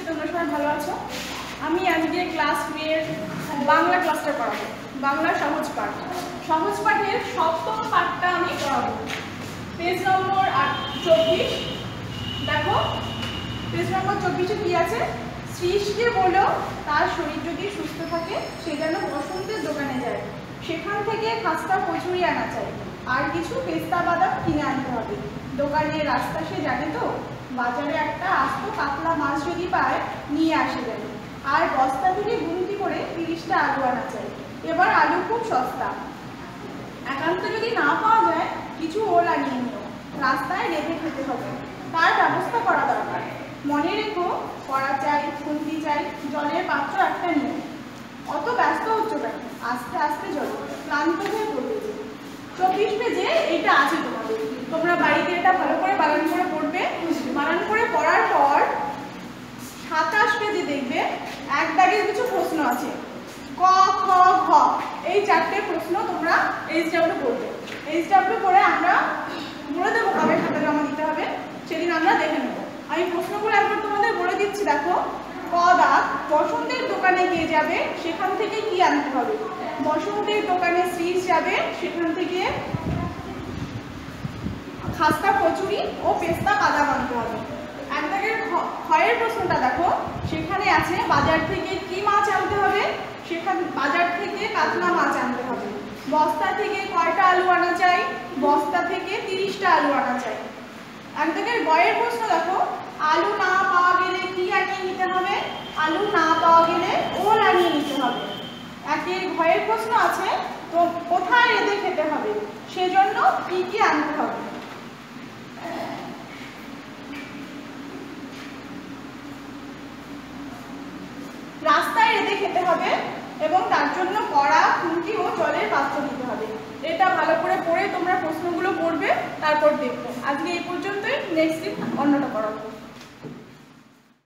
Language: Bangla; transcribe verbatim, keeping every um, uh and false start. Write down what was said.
তোমরা সবাই ভালো আছো। আমি আজকে ক্লাস টু এর বাংলা ক্লাসটা করাবো। বাংলা সহজ পাঠ, সহজ পাঠের সপ্তম পাঠটা আমি করাবো। পেজ নম্বর চব্বিশ। দেখো পেজ নম্বর চব্বিশে কি আছে? শ্রীশকে বলো তার শরীর যদি সুস্থ থাকে সে যেন বসন্তের দোকানে যায়, সেখান থেকে খাস্তা কচুরি আনা চাই, আর কিছু পেস্তা বাদাম কিনে আনতে হবে। দোকানের রাস্তা সে জানে তো, বাজারে একটা আস্ত কাতলা মাছ যদি পায় নিয়ে আসে যাবে, আর বস্তা থেকে গুনতি করে তিরিশটা আলু আনা চাই। এবার আলু খুব সস্তা, একান্ত যদি না পাওয়া যায় কিছু ওল আনিয়ে নিও, রাস্তায় রেখে খেতে হবে, তার ব্যবস্থা করা দরকার। মনে রেখো কড়া চাই, খুন্তি চাই, জলের পাত্র একটা নিও। অত ব্যস্ত হচ্ছে কেন? আস্তে আস্তে চলো, ক্লান্ত হয়ে পড়বে। চব্বিশ পেজে এইটা আছে তোমাদের, তোমরা বাড়িতে এটা ভালো করে বানান করে পড়বে। বানান করে পড়ার পর সাতাশ পেজে দেখবে এক দাগের কিছু প্রশ্ন আছে, ক খ ঘ, এই চারটে প্রশ্ন তোমরা এইচ ডাব্লিউ পড়বে। এইচ ডাব্লিউ পড়ে আমরা বলে দেবো কবে খাতা জমা দিতে হবে, সেদিন আমরা দেখে নেব। আমি প্রশ্নগুলো একবার তোমাদের বলে দিচ্ছি। দেখো, ক দাগ, বসন্তের দোকানে কে যাবে, সেখান থেকে কি আনতে হবে? বসন্তের দোকানে শ্রীশ যাবে, সেখান থেকে খাস্তা কচুরি ও পেস্তা বাদাম আনতে হবে। এক দাগের ক্ষয়ের প্রশ্নটা দেখো, সেখানে আছে বাজার থেকে কি মাছ আনতে হবে, সেখানে বাজার থেকে কাতলা মাছ আনতে হবে। বস্তা থেকে কয়টা আলু আনা চাই? বস্তা থেকে তিরিশটা আলু আনা চাই। এক দাগের গয়ের প্রশ্ন দেখো, আলু না পাওয়া গেলে কি আনিয়ে নিতে হবে? আলু না পাওয়া গেলে ওল আনিয়ে নিতে হবে। একের ঘয়ের প্রশ্ন আছে, তো কোথায় রেঁধে খেতে হবে, সেজন্য কি কি আনতে হবে? রাস্তায় রেঁধে খেতে হবে এবং তার জন্য কড়া, খুন্তি ও জলের পাত্র দিতে হবে। এটা ভালো করে পড়ে তোমরা প্রশ্নগুলো পড়বে, তারপর দেখবো। আজকে এই পর্যন্তই, নেক্সট দিন অন্যটা করাবো।